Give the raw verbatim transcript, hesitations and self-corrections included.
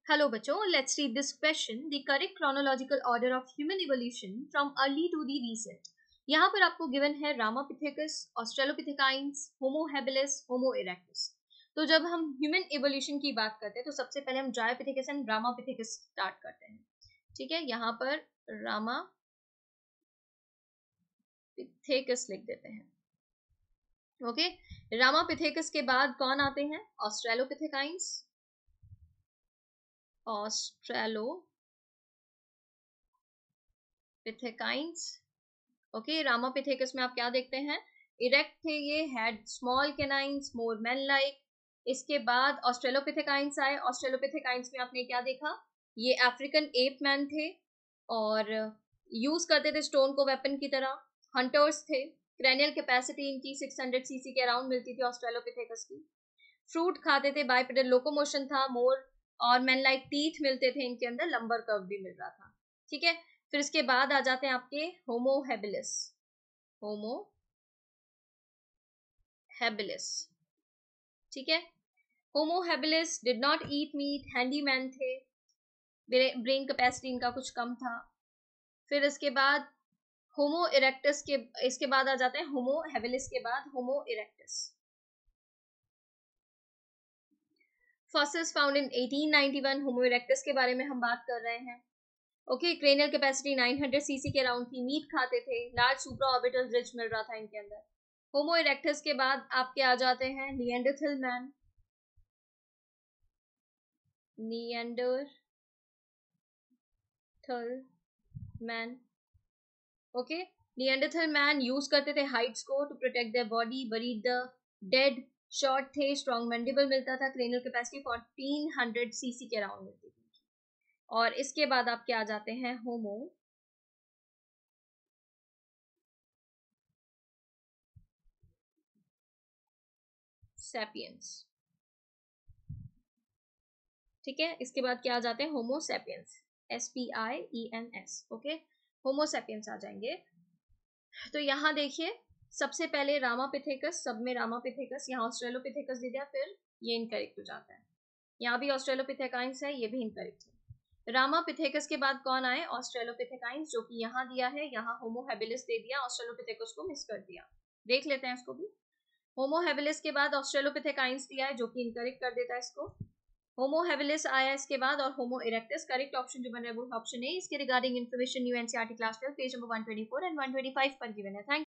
Hello बच्चों, let's read this question. The correct chronological order of human evolution from early to the recent. यहाँ पर आपको given है Ramapithecus, australopithecines, Homo habilis, Homo erectus. तो जब हम ह्यूमन इवोल्यूशन की बात करते हैं तो सबसे पहले हम ड्रायोपिथेकस एंड रामापिथेकस स्टार्ट करते हैं। ठीक है, यहाँ पर रामापिथेकस लिख देते हैं। ओके, रामापिथेकस के बाद कौन आते हैं? ऑस्ट्रेलोपिथेकाइंस, ऑस्ट्रेलोपिथेकाइंस। ओके, रामापिथेकस में आप क्या देखते हैं? इरेक्ट थे ये, had small canines, more man like. इसके बाद ऑस्ट्रेलोपिथेकाइंस आए। ऑस्ट्रेलोपिथेकाइंस में आपने क्या देखा? ये अफ्रीकन एप मैन थे और यूज करते थे स्टोन को वेपन की तरह। हंटर्स थे। क्रेनियल कैपेसिटी इनकी सिक्स हंड्रेड सीसी के अराउंड मिलती थी ऑस्ट्रेलोपिथेकस की। फ्रूट खाते थे, बाइपेडल लोकोमोशन था, मोर और मैन लाइक टीथ मिलते थे इनके अंदर, लंबर कर्व भी मिल रहा था। ठीक है, फिर इसके बाद आ जाते हैं आपके होमो हैबिलिस। होमो हैबिलिस, ठीक है। Homo habilis did not eat meat, handyman थे, ब्रेन कैपेसिटी इनका कुछ कम था। फिर इसके बाद होमो इरेक्टस के इसके बाद आ जाते हैं होमो हैबिलिस के बाद Homo erectus. Fossils found in eighteen ninety one. Homo erectus के बारे में हम बात कर रहे हैं। Okay, cranial capacity nine hundred cc के अराउंड थी, मीट खाते थे, लार्ज सुप्रा ऑर्बिटल रिज मिल रहा था इनके अंदर। होमो इरेक्टस के बाद आपके आ जाते हैं Neanderthal man. Neanderthal man, okay. Neanderthal man use करते थे हाइट्स को to protect their body, buried the dead, short थे, स्ट्रॉन्ग मैंडिबल मिलता था, cranial capacity fourteen hundred cc के अराउंड मिलती थी। और इसके बाद आपके आ जाते हैं होमो सैपियंस। ठीक है, इसके बाद क्या आ जाते हैं? Homo sapiens, S P I E N S. Okay, Homo sapiens आ जाएंगे। तो यहाँ देखिए, सबसे पहले रामापिथेकस, सब में रामापिथेकस, यहाँ ऑस्ट्रेलोपिथेकस दे दिया, फिर ये इनकरेक्ट हो जाता है। यहाँ भी ऑस्ट्रेलोपिथेकाइंस है, ये भी इनकरेक्ट है। रामापिथेकस के बाद कौन आए? ऑस्ट्रेलोपिथेकाइंस, जो कि यहाँ दिया है, यहाँ होमो हैबिलिस दे दिया, ऑस्ट्रेलोपिथेकस को मिस कर दिया। देख लेते हैं इसको भी। होमो हैबिलिस के बाद ऑस्ट्रेलोपिथेकाइंस दिया है, जो कि इनकरेक्ट कर देता है इसको। होमो हैबिलिस आया इसके बाद, और होमो इरेक्टस। करेक्ट ऑप्शन जो बन रहा है वो ऑप्शन ए। इसके regarding information new NCERT class twelve page number one twenty four and one twenty five पर गिवन है। थैंक